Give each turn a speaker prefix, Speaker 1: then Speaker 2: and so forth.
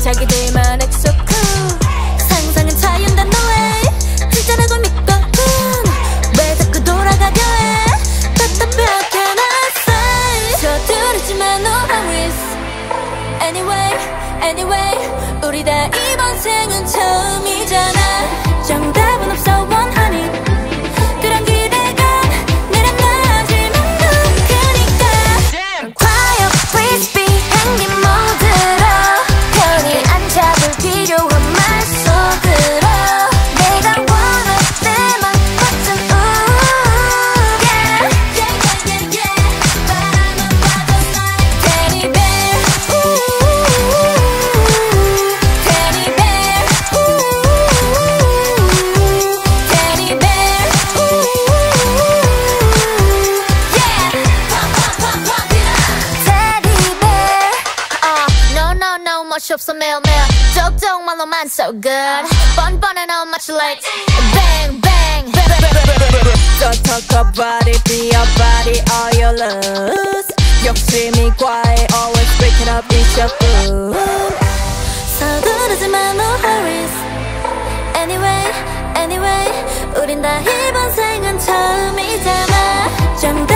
Speaker 1: 자기들만 엑소쿠 상상은 자유인단 너의 진짜라고 믿거든 왜 자꾸 돌아가려 해 답답하게 놨어 서두르지만 no hurries Anyway 우리 다 이번 생은 처음이잖아 정답은 없어 원하니 그런 기대가 내려놔지면 누구니까 Quiet please be 행긴 모드로 편히 안 잡을 필요한 말 속으로 내가 원할 때만 버튼 바라만 봐도 like Teddy bear Teddy bear Teddy bear Teddy bear No 멋이 없어 매일매일 쪽쪽말로만 so good 뻔뻔해 no much like bang bang
Speaker 2: Don't talk about it, be about it, all you lose 욕심이 과해, always breaking up is your food
Speaker 1: 서두르지만 no hurries Anyway 우린 다 이번 생은 처음이잖아